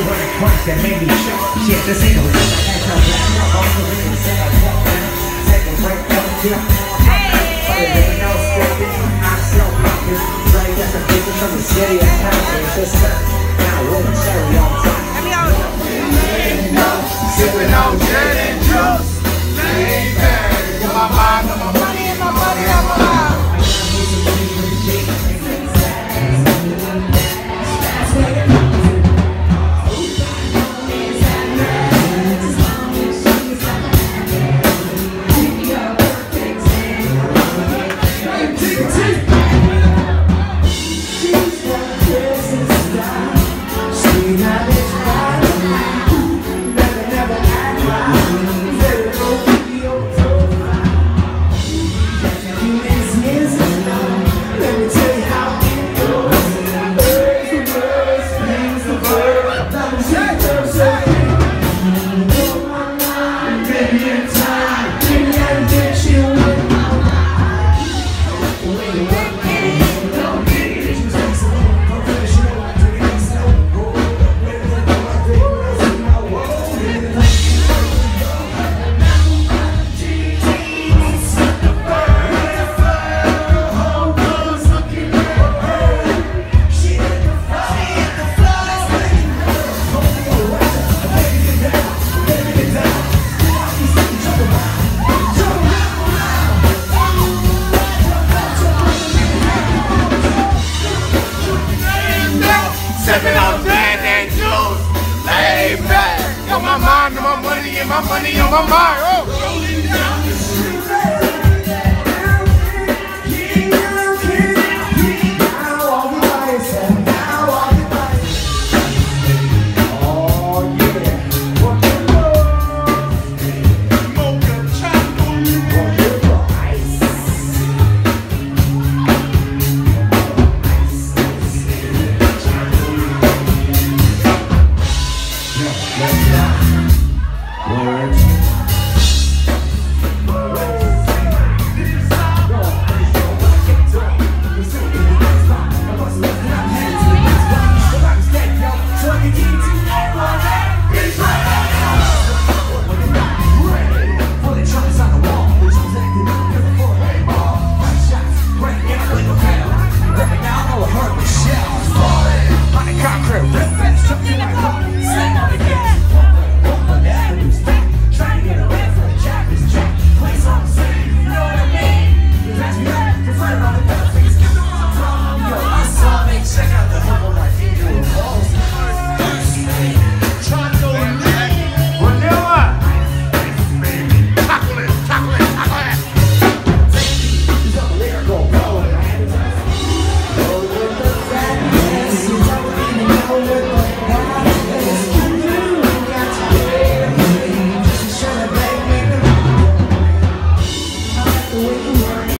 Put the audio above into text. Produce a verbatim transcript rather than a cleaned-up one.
on the crunch that made me shock. Shit, this ain't no shit. I had no black. I'm also in the set. I walk down. Take a break. Don't kill. But everything else still be. I sell pockets. Right, that's a business from the city. I have it. It's just that. Now with a cherry on top. Sipping on gin and juice. Laid back. Got my mind on my money and my money on my mind. Sipping on gin and juice, laid back. Got my mind on my money and my money on my mind. Oh. Rolling down the street. Words.